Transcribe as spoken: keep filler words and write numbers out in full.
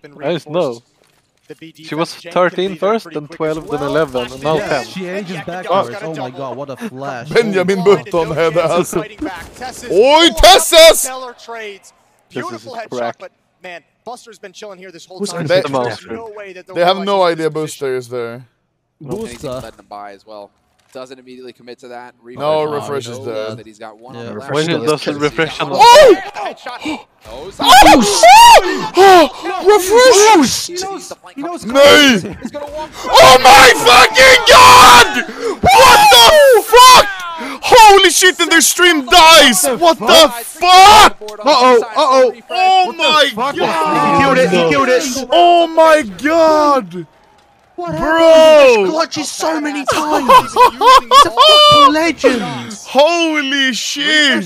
been Nice, no. She was thirteen first, then twelve, then eleven, and now ten. She ages backwards. Oh my god, what a flash. Benjamin Oh, Button head ass. Oj, Tessas! Beautiful headshot, but man, Buster's been chilling here this whole Who's time. they, There's no way that they have no idea Booster Booster is there. Booster. Letting him buy as well. Doesn't immediately commit to that. No, Refresh refresh is dead. That he's got one Yeah, on the left. When he doesn't refresh on the Oh! Oh! Oh! Refresh! He knows, he knows Nej! He's gonna walk. Oh my fucking god! What the fuck? Holy shit, and their stream dies! What the fuck? Uh-oh, uh-oh. Oh my god! He killed it, he killed it! Oh my god! What Bro! Clutches so many times! He's a fucking legend! Holy shit!